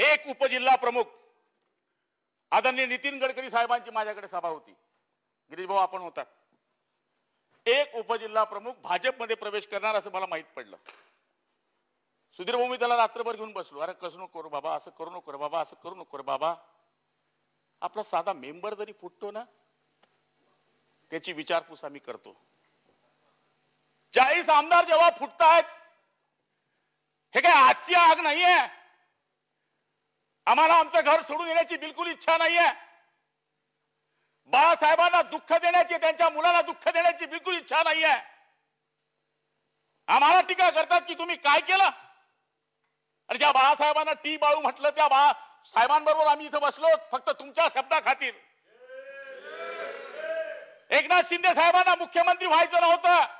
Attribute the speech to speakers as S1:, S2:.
S1: एक उपजिल्हा प्रमुख आदरणीय नितीन गडकरी साहेबांची माझ्याकडे सभा होती. गिरीश भाऊ आपण होता. एक उपजिल्हा प्रमुख भाजपमध्ये प्रवेश करणार असं मला माहित पडलं. सुधीर भाऊ मी त्याला रात्रभर घेऊन बसलो. अरे कसं नको करू बाबा, असं करू नको बाबा, असं करू नको बाबा. आपला साधा मेंबर जरी फुटतो ना त्याची विचारपूस आम्ही करतो. 40 आमदार जेव्हा फुटतायत हे काय आजची आग नाहीये. आम्हाला आमचं घर सोडून येण्याची बिलकुल इच्छा नाहीये. बाळासाहेबांना दुःख देण्याची, त्यांच्या मुलाला दुःख देण्याची बिलकुल इच्छा नाहीये. आम्हाला टीका करतात की तुम्ही काय केलं. आणि ज्या बाळासाहेबांना टी बाळू म्हटलं त्या साहेबांबरोबर आम्ही इथं बसलो फक्त तुमच्या शब्दा खातीर. एकनाथ शिंदे साहेबांना मुख्यमंत्री व्हायचं नव्हतं.